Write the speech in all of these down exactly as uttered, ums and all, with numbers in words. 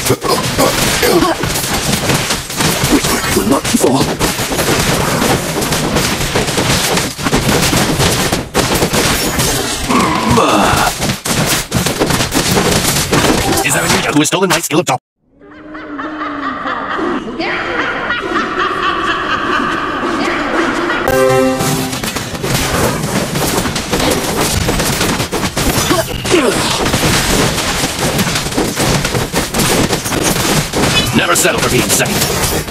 Will not fall. Is there a ninja who has stolen my skill of top? Never settle for being second.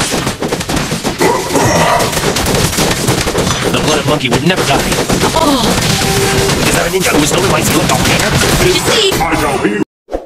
The blooded monkey would never die. Oh. Is there a ninja who has stolen my skill of doppelganger? I shall be.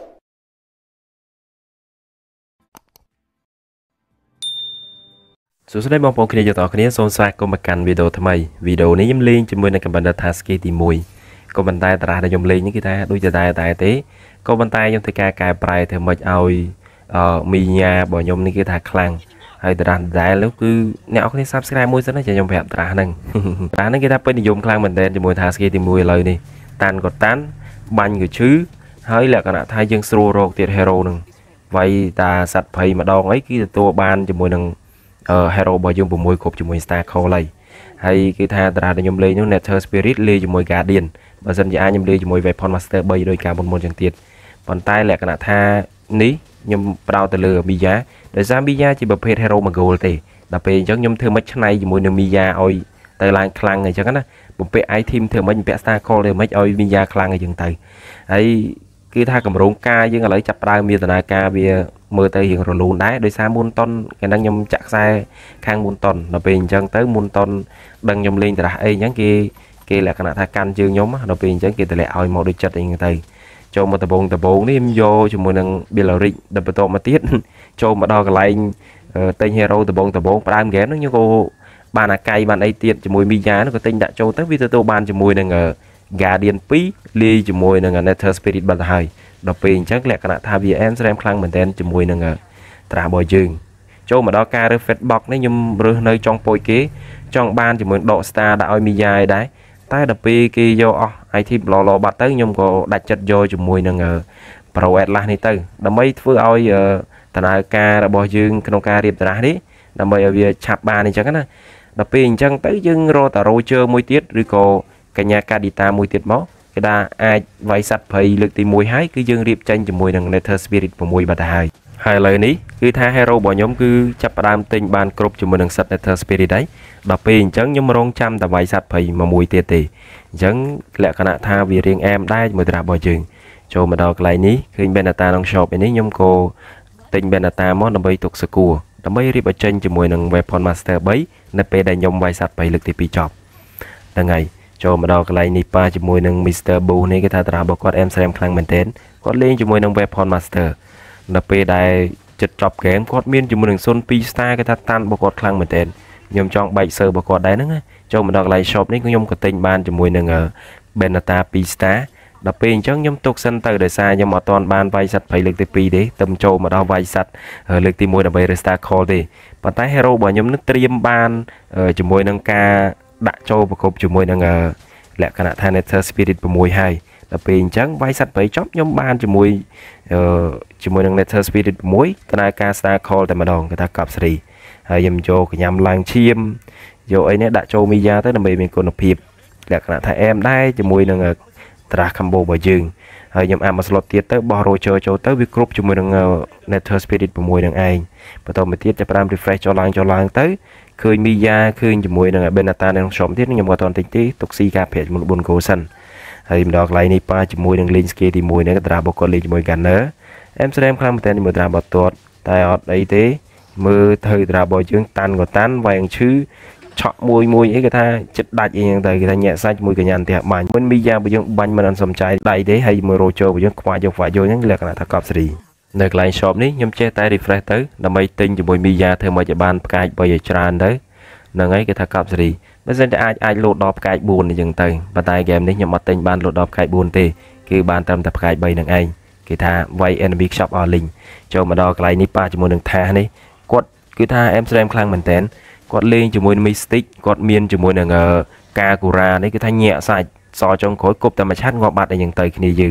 សួស្តីបងប្អូនគ្នាទាំងអស់គ្នាសូមស្វាគមន៍មកកាន់វីដេអូថ្មីវីដេអូនេះខ្ញុំលេងជាមួយនឹងកំបណ្ឌិត Tharz ទី មួយ ក៏ប៉ុន្តែតារាដែលខ្ញុំលេងនេះគឺថាដូចតែតែតែទេក៏ប៉ុន្តែខ្ញុំធ្វើការកែប្រែធ្វើម៉េចឲ្យមីយ៉ារបស់ខ្ញុំនេះគឺថាខ្លាំងហើយតារាដែលនោះគឺអ្នកនរគ្នា Subscribe មួយសិនណាចាំខ្ញុំប្រាប់តារាហ្នឹងតារាហ្នឹងគេថាពេញនិយមខ្លាំងមែនទែនជាមួយ Tharz ទី មួយ ឥឡូវនេះតាន់ក៏តាន់បាញ់ក៏ឈឺហើយលក្ខណៈថាយើងស្រួលរកទៀត hero ហ្នឹងវាយតាសត្វភ័យម្ដងអីគឺទទួលបានជាមួយនឹងhero របស់យើង 6 គ្រប់ជាមួយ Star Call ហើយហើយគឺថាតារាដែលខ្ញុំលេងនោះ Natalie Spirit លេងជាមួយ Guardian បើសិនជាអាចខ្ញុំលេងជាមួយ Weapon Master 3 ដោយការមុនមុនចឹងទៀតប៉ុន្តែលក្ខណៈថានេះខ្ញុំប្រោតទៅលើ Miya ដោយសារ Miya ជាប្រភេទ hero មួយ goal ទេដល់ពេលអញ្ចឹងខ្ញុំធ្វើមិនឆ្នៃជាមួយនឹង Miya ឲ្យទៅឡើងខ្លាំងអញ្ចឹងណាបំពាក់ item ធ្វើមិនបំពាក់ Star Call ធ្វើមិនឲ្យ Miya ខ្លាំងអញ្ចឹងទៅហើយគឺថាកម្រងការយើងឥឡូវចាប់ប្រើមានដំណើរការវាមើលទៅរៀងរលូនដែរដោយសារមុនតុនគេនឹងខ្ញុំចាក់ខ្សែខាងមុនតុនដល់ពេលអញ្ចឹងទៅមុនតុនដឹងខ្ញុំលេងតារះអីអញ្ចឹងគេគេលក្ខណៈថាកាន់ជើងខ្ញុំដល់ពេលអញ្ចឹងគេតម្លាក់ឲ្យមកដូចចិត្តអីហ្នឹងទៅចូលមកដបងដបងនេះខ្ញុំយកជាមួយនឹង Bellaric ដល់បន្តមកទៀតចូលមកដល់កន្លែងទិញ hero ដបងដបងផ្ដើមហ្គេមហ្នឹងខ្ញុំក៏បានអាកៃបានអីទៀតជាមួយ Miya ហ្នឹងក៏ទិញដាក់ចូលទៅវាទទួលបានជាមួយនឹងGuardian ពីរ លាយជាមួយនឹង Natalie Spirit បាត់ទៅហើយដល់ពេលអញ្ចឹងលក្ខណៈថាវាអែមស្រែមខ្លាំងមែនទែនជាមួយនឹងត្រាស់របស់យើងចូលមកដល់ការរើស Fat Box នេះខ្ញុំរើសនៅចុងពូជគេចង់បានជាមួយដក Star ដាក់ឲ្យ Miya ឯដែរតែដល់ពេលគេយកអស់ item ឡឡបាត់ទៅខ្ញុំក៏ដាច់ចិត្តយកជាមួយនឹង Pro Atlas នេះទៅដើម្បីធ្វើឲ្យដំណើរការរបស់យើងក្នុងការរៀបត្រាស់នេះដើម្បីឲ្យវាឆាប់បានអញ្ចឹងណាដល់ពេលអញ្ចឹងទៅយើងរកតា Roger មួយទៀតឬក៏កញ្ញា kadita មួយទៀតមកគេថាអាចវាយសัตว์ភ័យលើកទីមួយហើយគឺយើងរៀបចេញជាមួយនឹង Natalie Spirit 6 បាត់ទៅហើយហើយឥឡូវនេះគឺថា hero របស់ខ្ញុំគឺចាប់ផ្ដើមទិញបានគ្រប់ជាមួយនឹង set Natalie Spirit ហើយដល់ពេលអញ្ចឹងខ្ញុំរងចាំតែវាយសัตว์ភ័យមួយទៀតទេអញ្ចឹងលក្ខណៈថាវារៀងអែមដែរជាមួយត្រាស់របស់យើងចូលមកដល់កន្លែងនេះឃើញ Benata ក្នុង shop នេះខ្ញុំក៏ទិញ Benata មកដើម្បីទុកសកួរដើម្បីរៀបឲ្យចេញជាមួយនឹង Weapon Master 3នៅពេលដែលខ្ញុំវាយសัตว์ភ័យលើកទីពីរចប់ហ្នឹងហើយចូលមកដល់កន្លែងនេះប៉ាជាមួយនឹង Mister Boo នេះគេថាតារារបស់គាត់អែមស្រែមខ្លាំងមែនទែនគាត់លេងជាមួយនឹង Weapon Master ដល់ពេលដែលចិត្តចប់ហ្គេមគាត់មានជាមួយនឹង Sun 2 Star គេថាតាន់របស់គាត់ខ្លាំងមែនទែនខ្ញុំចង់បែកសើរបស់គាត់ដែរហ្នឹងចូលមកដល់កន្លែង shop នេះខ្ញុំក៏ទិញបានជាមួយនឹង Benata 2 Star ដល់ពេលអញ្ចឹងខ្ញុំទុកសិនទៅដោយសារខ្ញុំអត់ទាន់បានវាយសัตว์ភ័យលើកទីពីរទេទៅចូលមកដល់វាយសัตว์លើកទីមួយដើម្បី Star Call ទេប៉ុន្តែ hero របស់ខ្ញុំនឹងត្រៀមបានជាមួយនឹងការដាក់ចូលប្រកបជាមួយនឹងលក្ខណៈថា Natalie Spirit 6 ហើយដល់ពេលអញ្ចឹងវាយសัตว์ភ័យចប់ខ្ញុំបានជាមួយជាមួយនឹង Natalie Spirit 6ដំណើរការ Star Call តែម្ដងគេថាកប់សេរីហើយខ្ញុំយកកញ្ញាំឡើងឈាមយកអីនេះដាក់ចូល Miya ទៅដើម្បីមានគុណភាពលក្ខណៈថាអែមដែរជាមួយនឹងត្រាស់ combo របស់យើងហើយខ្ញុំអាប់មក slot ទៀតទៅបោះ Roger ចូលទៅវាគ្រប់ជាមួយនឹង Natalie Spirit 6នឹងឯងបន្តមកទៀតចាប់ផ្ដើម refresh ចូលឡើងចូលឡើងទៅឃើញ Miya ឃើញជាមួយនឹង Benata នៅក្នុង shop ទៀតខ្ញុំក៏អត់ទាន់ទិញទេទុកស៊ីការប្រាក់ចំនួន4 goal សិនហើយម្ដងកន្លែងនេះប៉ាជាមួយនឹង link skill ទី 1 នេះត្រាស់របស់គាត់លេងជាមួយ Gunner អែមស្រែមខ្លាំងមែនតើជាមួយត្រាស់របស់គាត់តែអត់អីទេមើលទៅត្រាស់របស់យើងតាន់ក៏តាន់វាយឈឺឆក់មួយមួយអីគេថាចិត្តដាច់អីហ្នឹងទៅគេថាញាក់សាច់មួយកញ្ញាផ្ទះបាញ់មិន Miya របស់យើងបាញ់មិនអត់សំចៃដៃទេហើយមើល Roger របស់យើងខ្វាយយកខ្វាយយកហ្នឹងលក្ខណៈថាកប់សេរីនៅកន្លែង shop នេះខ្ញុំចេះតែ refresh ទៅដើម្បីទិញជាមួយ Miya ធ្វើមកឲ្យបានផ្កាយបីឲ្យច្រើនទៅហ្នឹងហើយគេថាកប់សេរីបើមិនតែអាចអាចលោតដល់ផ្កាយ4អញ្ចឹងទៅប៉ុន្តែ game នេះខ្ញុំអត់ទិញបានលោតដល់ផ្កាយ4ទេគឺបានត្រឹមតែផ្កាយ3នឹងឯងគេថា White Enemy Shop All Link ចូលមកដល់កន្លែងនេះប៉ាជាមួយនឹងថានេះគាត់គឺថាអែមស្រែមខ្លាំងមែនតើគាត់លេងជាមួយនឹង Mystic គាត់មានជាមួយនឹងការគូរ៉ានេះគឺថាញាក់សាច់សចុងក្រោយគប់តែមួយឆាត់ងាប់បាត់អីយ៉ាងទៅគ្នាយើង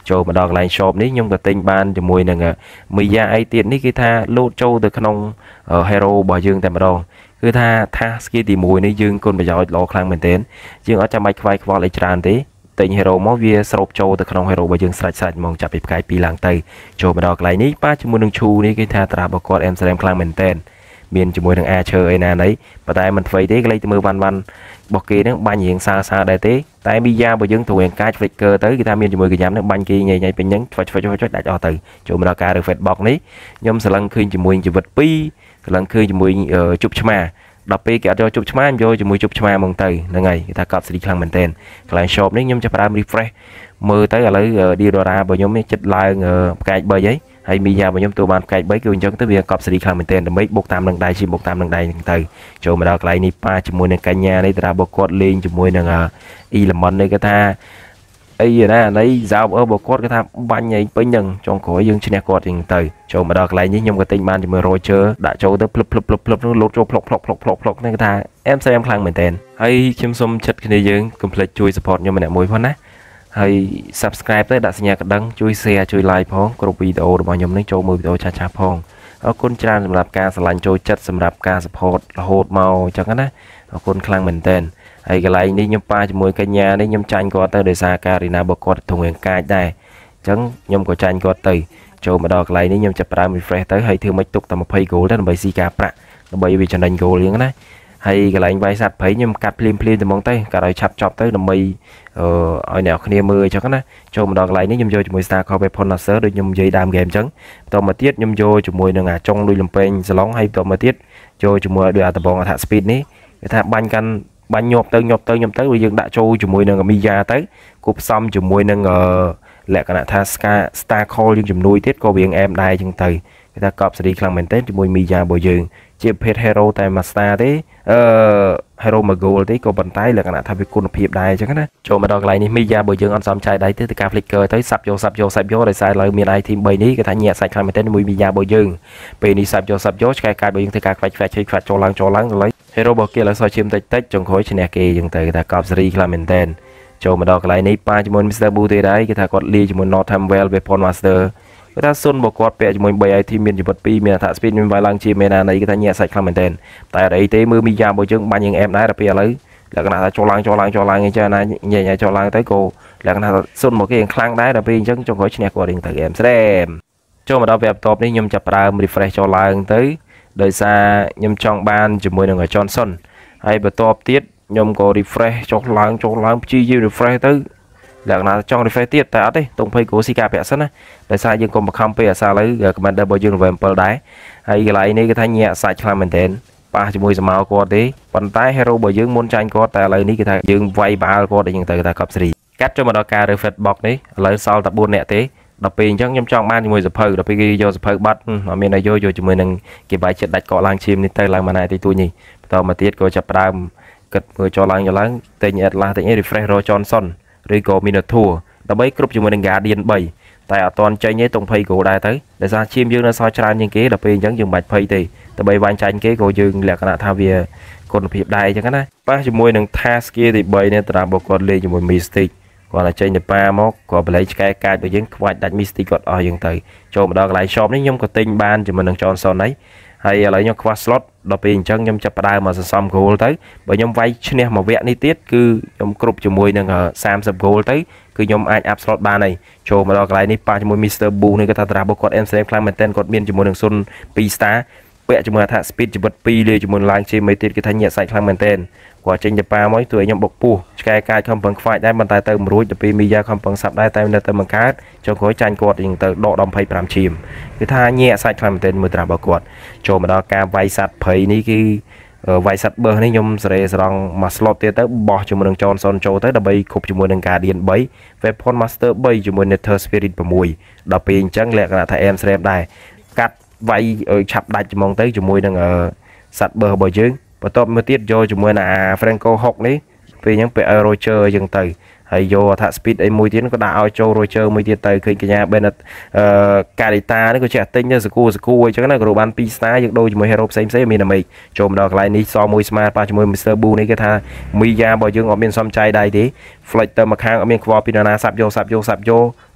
ចូលមកដល់កន្លែង shop នេះខ្ញុំក៏ទិញបានជាមួយនឹង Miya អីទៀតនេះគឺថាលោតចូលទៅក្នុង hero របស់យើងតែម្ដងគឺថា task គេទី1នេះយើងគុណប្រយោជន៍ល្អខ្លាំងមែនទែនយើងអត់ចាំបាច់ខ្វាយខ្វល់អីច្រើនទេទិញ hero មកវាស្រូបចូលទៅក្នុង hero របស់យើងស្រេចស្រេចហ្មងចាប់ពីផ្កាយពីរឡើងទៅចូលមកដល់កន្លែងនេះប៉ះជាមួយនឹងឈូនេះគេថាត្រាស់របស់គាត់ em ស្រែមខ្លាំងមែនទែនមានជាមួយនឹង A ឈើអីណាណីប៉ុន្តែមិនថ្មីទេកន្លែងទៅមើលវ៉ាន់វ៉ាន់របស់គេហ្នឹងបាញ់រៀងសើសើដែរទេតែ Miya របស់យើងត្រូវរៀងកាច flicker ទៅគេថាមានជាមួយកញ្ញាំហ្នឹងបាញ់គេញ៉ៃញ៉ៃពេញហ្នឹងឆ្វេចឆ្វេចឆ្វេចដាច់អស់ទៅចូលមកដល់ការរើ Fed box នេះខ្ញុំស្រឡឹងឃើញជាមួយជីវិតពីរស្រឡឹងឃើញជាមួយជប់ឆ្មាដល់ពេលគេអត់យកជប់ឆ្មាយកជាមួយជប់ឆ្មាហ្មងទៅហ្នឹងហើយគេថាកប់សេរីខ្លាំងមែនទែនកន្លែង shop នេះខ្ញុំចាប់ផ្ដើម refresh មើលទៅឥឡូវ Dora របស់ខ្ញុំនេះចិត្តឡើងផ្កាយ3ហើយហើយ Miya របស់ខ្ញុំទូបានផ្កាយ3គឺអញ្ចឹងទៅវាកប់សេរីខ្លាំងមែនទែនដើម្បីបុកតាមនឹងដៃជាបុកតាមនឹងដៃហ្នឹងទៅចូលមកដល់កន្លែងនេះប៉ាជាមួយនឹងកញ្ញានេះតារារបស់គាត់លេងជាមួយនឹង Element នេះគេថាអីណាអានេះសោបអឺរបស់គាត់គេថាបាញ់ឯងពេញហ្នឹងចុងក្រោយយើងឈ្នះគាត់ហ្នឹងទៅចូលមកដល់កន្លែងនេះខ្ញុំក៏ទិញបានជាមួយ Roger ដាក់ចូលទៅភ្លឹបភ្លឹបភ្លឹបភ្លឹបនោះលោតចូលភ្លុកភ្លុកភ្លុកភ្លុកភ្លុកហ្នឹងគេថាអែមស្រាមខ្លាំងមែនទែនហើយខ្ញុំសូមចិត្តគ្នាយើងកុំភ្លេចជួយ support ខ្ញុំម្នាក់មួយផងណាហើយ subscribe ទៅដាក់សញ្ញាកណ្ដឹងជួយ share ជួយ like ផងគ្រប់វីដេអូរបស់ខ្ញុំនេះចូលមើលវីដេអូឆាឆាផងអរគុណច្រើនសម្រាប់ការស្រឡាញ់ចូលចិត្តសម្រាប់ការ support រហូតមកអញ្ចឹងណាអរគុណខ្លាំងមែនទែនហើយកន្លែងនេះខ្ញុំប៉ាជាមួយកញ្ញានេះខ្ញុំចាញ់គាត់ទៅដោយសារការរីណារបស់គាត់ធំរាងកាចដែរអញ្ចឹងខ្ញុំក៏ចាញ់គាត់ទៅចូលមកដល់កន្លែងនេះខ្ញុំចាប់ប្រើ refresh ទៅហើយធ្វើមិនទុកតែ20 goal ទៅដើម្បីស៊ីការប្រាក់ដើម្បីវាចំណេញ goal អញ្ចឹងណាហើយកន្លែងវាយសัตว์ព្រៃខ្ញុំកាត់ភ្លាមភ្លាមតែហ្មងទៅកាត់ឲ្យឆាប់ចប់ទៅដើម្បីអឺឲ្យអ្នកគ្នាមើលអញ្ចឹងណាចូលមកដល់កន្លែងនេះខ្ញុំយកជាមួយ Star Core Weapon Master ដូចខ្ញុំនិយាយដើម game អញ្ចឹងបន្តមកទៀតខ្ញុំយកជាមួយនឹងអាចុងលុយលំពេងសឡុងហើយបន្តមកទៀតយកជាមួយដោយអាតបងអថា speed នេះគេថាបាញ់កាន់បាញ់ញាប់ទៅញាប់ទៅញាប់ទៅយើងដាក់ចូលជាមួយនឹង Miya ទៅគប់ផ្សំជាមួយនឹងលក្ខណៈថា Star Call យើងជំនួយទៀតក៏វាងអែមដែរអញ្ចឹងទៅគេថាកប់សេរីខ្លាំងមែនទែនជាមួយ Miya របស់យើងជាភេទ hero តែ Master ទេអឺ hero មួយ goal ទេក៏ប៉ុន្តែលក្ខណៈថាវាគុណភាពដែរអញ្ចឹងណាចូលមកដល់កន្លែងនេះ Miya របស់យើងអត់សមចាយដៃទេទៅការ flicker ទៅសាប់យកសាប់យកសាប់យកដោយសារឥឡូវមាន item 3នេះគេថាញាក់សាច់ខ្លាំងមែនទែនជាមួយ Miya របស់យើងពេលនេះសាប់យកសាប់យកឆ្កែកាយរបស់យើងធ្វើការខ្វាច់ខ្វាច់ខ្វាច់ចូលឡើងចូលឡើងឥឡូវ hero របស់គេឥឡូវសល់ឈាមតិចតិចចុងក្រោយឈ្នះគេអញ្ចឹងទៅគេថាកប់សេរីខ្លាំងមែនទែនចូលមកដល់កន្លែងនេះប៉ាជាមួយ Mister Boo ទេដែរគេថាគាត់លាជាមួយ Northamwell Weapon Master គេថាសុនរបស់គាត់ពាក់ជាមួយ 3 item មានជីវិត2មានអថា speed មានវាយឡើងជាមេណានៃគេថាញាក់សាច់ខ្លាំងមែនទែនតែអត់អីទេមើល Miya របស់យើងបាញ់យើងអែមដែរដល់ពេលឥឡូវលក្ខណៈថាចូលឡើងចូលឡើងចូលឡើងអញ្ចឹងណាញ៉ៃញ៉ៃចូលឡើងទៅក៏លក្ខណៈថាសុនរបស់គេខ្លាំងដែរដល់ពេលអញ្ចឹងចុងក្រោយឈ្នះគាត់រៀងទៅអែមស្រែមចូលមកដល់ web top នេះខ្ញុំចាប់ប្រើ refresh ចូលឡើងទៅដោយសារខ្ញុំចង់បានជាមួយនឹង Johnson ហើយបន្ទាប់ទៀតខ្ញុំក៏ refresh ចុះឡើងចុះឡើងព្យាយាម refresh ទៅលក្ខណៈចង់ refresh ទៀតតែអត់ទេតុង20គោស៊ីការប្រាក់សិនណាដោយសារយើងកុំបង្ខំពេកអាសាឥឡូវ commander របស់យើង level 7ដែរហើយកន្លែងនេះគេថាញាក់សាច់ខ្លាំងមែនទែនប៉ះជាមួយសមោគាត់ទេប៉ុន្តែ hero របស់យើងមុនចាញ់គាត់តែឥឡូវនេះគេថាយើងវាយបាល់គាត់អីចឹងទៅគេថាកប់សេរីកាត់ចូលមកដល់ការ refresh box នេះឥឡូវសល់តែ4នាក់ទេដល់ពេលអញ្ចឹងខ្ញុំចង់បានជាមួយសភៅដល់ពេលគេយកសភៅបាត់អត់មានឲ្យយកយកជាមួយនឹងគេបាយចិត្តដាច់កកឡើងឈាមនេះទៅឡើងមកណាទីទួញនេះបន្តមកទៀតក៏ចាប់ដើមគិតមើលចូលឡើងចូលឡើងទិញ Atlas ទិញ refresh រ Johnson ឬក៏ Minotaur ដើម្បីគ្រប់ជាមួយនឹង Guardian 3តែអត់ទាន់ចេញទេតុង20គោដែរទៅដោយសារឈាមយើងនៅសល់ច្រើនជាងគេដល់ពេលអញ្ចឹងយើងមិនបាច់ភ័យទេដើម្បីវាញ់ចាញ់គេក៏យើងលក្ខណៈថាវាគុណភាពដែរអញ្ចឹងណាប៉ះជាមួយនឹង Task គេទី3នេះតារារបស់គាត់លេងជាមួយ Mystic គាត់តែចេញទៅប៉ាមកគាត់បលែងឆ្កែកាចរបស់យើងខ្វាច់ដាច់ Mystic គាត់អស់យើងទៅចូលមកដល់កន្លែង shop នេះខ្ញុំក៏ទិញបានជាមួយនឹង Johnson ហើយហើយឥឡូវខ្ញុំខ្វះ slot ដល់ពេលអញ្ចឹងខ្ញុំចាប់ផ្ដើមមកសន្សំ goal ទៅបើខ្ញុំវាយឈ្នះមួយវគ្គនេះទៀតគឺខ្ញុំគ្រប់ជាមួយនឹង30 goal ទៅគឺខ្ញុំអាច up slot បានហើយចូលមកដល់កន្លែងនេះប៉ះជាមួយ Mister Boo នេះគាត់ថាតារារបស់គាត់ em ខ្លាំងមែនទែនគាត់មានជាមួយនឹងសុន2 star ពាក់ជាមួយថា speed ជីវិត2លេជាមួយឡើងជាមេទៀតគេថាញាក់សាច់ខ្លាំងមែនទែនគាត់ចេញទៅប៉ាមកជួយខ្ញុំបុកពោះឆ្កែកាចខំប្រឹងខ្វាច់ដែរប៉ុន្តែទៅមិនរួចទៅពេល Miya ខំប្រឹងសាប់ដែរតែនៅតែមិនកើតចុងក្រោយចាញ់គាត់យ៉ាងទៅដកដល់25ឈាមគឺថាញាក់សាច់ខ្លាំងមែនទែនមើលត្រាស់របស់គាត់ចូលមកដល់ការវាយសัตว์ព្រៃនេះគឺវាយសัตว์បឺសនេះខ្ញុំសេរីស្រង់មក slot ទៀតទៅបោះជាមួយនឹង Johnson ចូលទៅដើម្បីគប់ជាមួយនឹង Guardian 3 Weapon Master 3ជាមួយ Nether Spirit 6ដល់ពេលអញ្ចឹងលក្ខណៈថា em ស្រែបដែរកាត់វាយឲ្យឆាប់ដាច់ហ្មងទៅជាមួយនឹងសัตว์បឺសរបស់យើងបន្ទាប់មកទៀតយកជាមួយនឹងអា Franco 6នេះពេលអញ្ចឹងពេលឲ្យ Roger អញ្ចឹងទៅហើយយកថា speed អីមួយទៀតក៏ដាក់ឲ្យចូល Roger មួយទៀតទៅឃើញកញ្ញា Bennett អឺ kadita នេះក៏ចេះទិញទៅសគូសគូអញ្ចឹងណាក៏បាន2 star យើងដូរជាមួយ hero ផ្សេងផ្សេងមានតែមេចូលមកដល់កន្លែងនេះសមួយស្មាតប៉ះជាមួយ Mister Boo នេះគេថា Miya របស់យើងអត់មានសំចៃដៃទេ flight ទៅមកខាងអត់មានខ្វល់ពីនរណាសាប់យកសាប់យកសាប់យក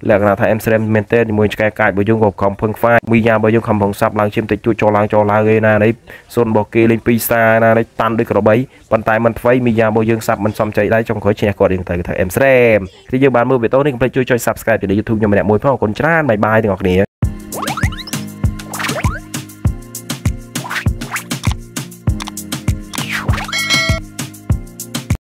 lẽ là thay em xem maintain thì mùi cái cài bởi dùng gồm không phân pha Miya bởi dùng không phòng sắp lang chim tịch cho lang cho lá gây na đấy xôn bò kê lên pizza na đấy tan đôi cỏ bấy bàn tay mình phải Miya bởi dùng sắp mình xong chạy đây trong khối trẻ còn điện thời em xem khi như bạn mưa về tối nên phải chui cho subscribe để YouTube cho mình đẹp mùi phong còn chán bye bye thì ngọc nè